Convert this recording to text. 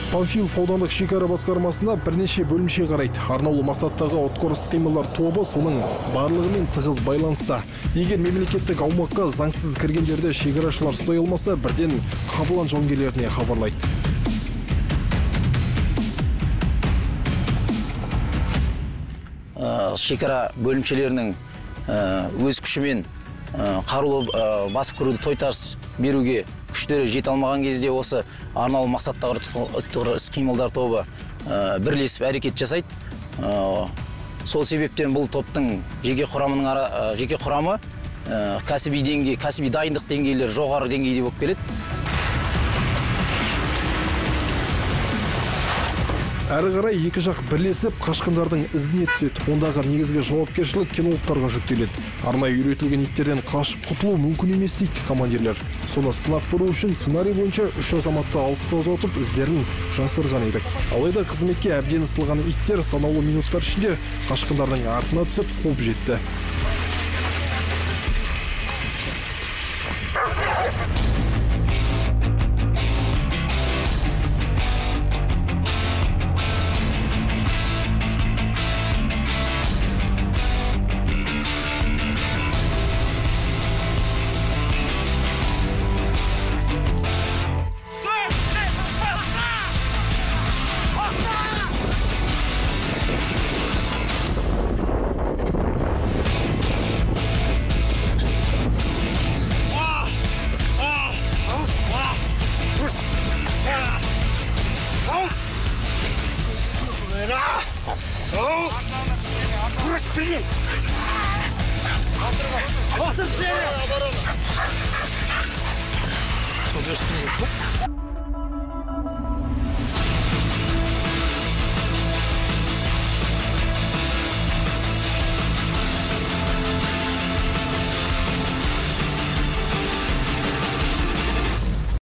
Панфилов аудандық шекара басқармасында бірнеше бөлімше қарайды. Арнаулы мақсаттағы отқор іс-қимылдар тобы соның барлығымен тығыз байланыста. Егер мемлекеттік аумаққа заңсыз кіргендерді шекарашылар ұстай алмаса, бірден Қабылан жауынгерлеріне хабарлайды. Шекара бөлімшелерінің өз күшімен қарулы басып кіруді тойтарыс беруге күштері жете алмаған кезде осы арнаулы мақсаттағы отқор іс-қимылдар тобы бірлесіп әрекет жасайды. Сол себептен бұл топтың жеке құрамы кәсіби дайындық деңгейлері жоғары деңгейде болып келеді. Әрі қарай екі жақ бірлесіп қашқындардың ізіне түседі. Ондағы негізгі жауапкершілік кинологтарға жүктеледі. Арнайы үйретілген иттерден қашып құтылу мүмкін емес дейді командирлер. Соны сынап көру үшін сценарий бойынша 3 азаматты алысқа ұзатып іздерін жасырған едік. Алайда қызметке әбден ысылған иттер санаулы минуттар ішінде қашқындардың артына түсіп қуып жетті.